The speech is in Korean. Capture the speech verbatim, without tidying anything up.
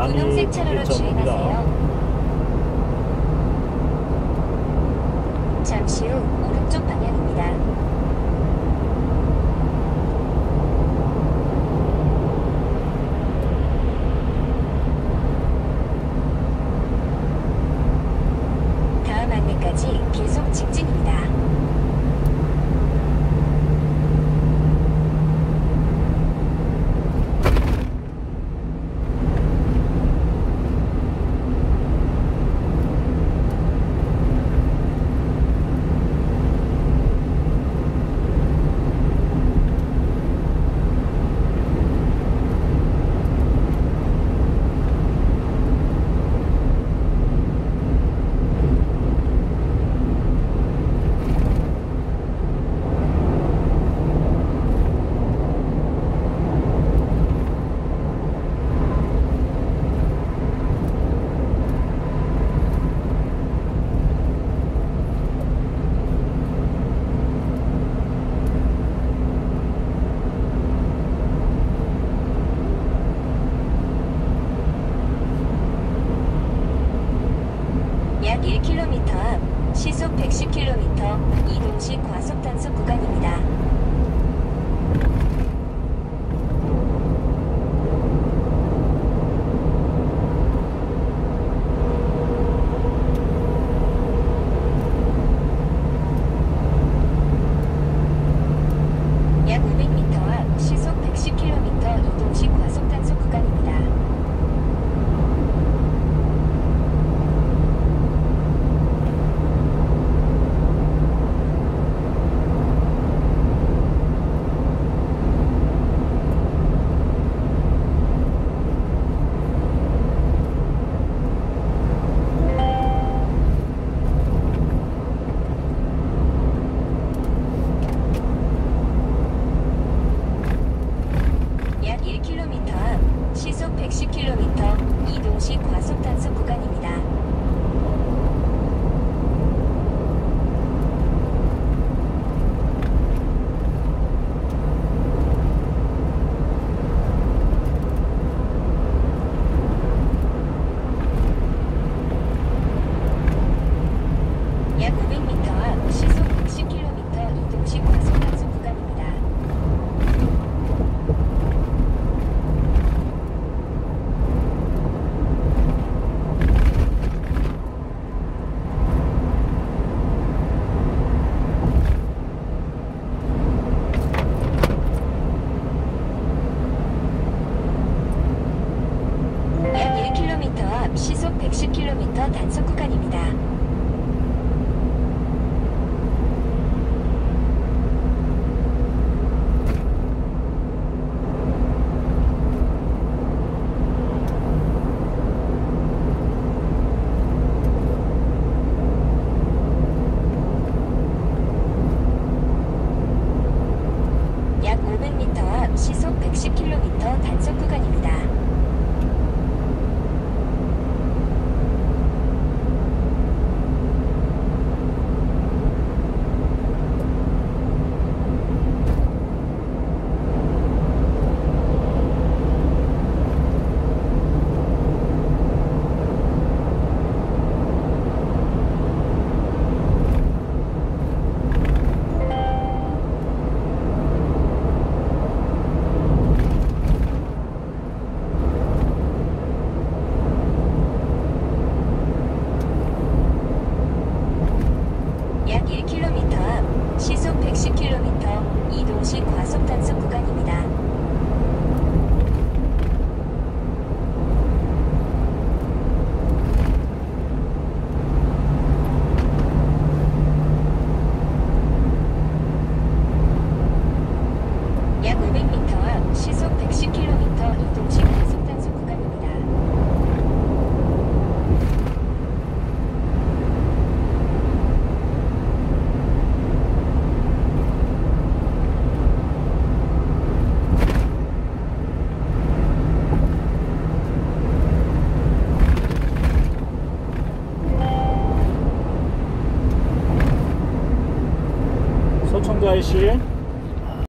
많이 분홍색 차로로 밀접합니다. 주행하세요. 잠시 후 오른쪽 방향입니다. 다음 안내까지 계속 직진입니다. 약 일 킬로미터 앞 시속 백십 킬로미터 이동식 과속 단속 구간입니다. 약 오백 미터 앞 시속 백십 킬로미터 이동식 과속 단속 구간입니다. 약 일 킬로미터 앞 시속 백십 킬로미터 이동식 과속 단속 구간입니다. 약 오백 미터 앞 시속 백십 킬로미터 이동식 과속 단속 구간입니다. 약 일 킬로미터 앞 시속 백십 킬로미터 단속 구간입니다. 약 오백 미터 앞 시속 백십 킬로미터 단속 구간입니다. 약 일 킬로미터 앞 시속 백십 킬로미터 이동식 과속 단속 구간입니다. 약 오백 미터 앞 시속 백십 킬로미터 이동식 과속 단속 구간입니다. 소청자이씨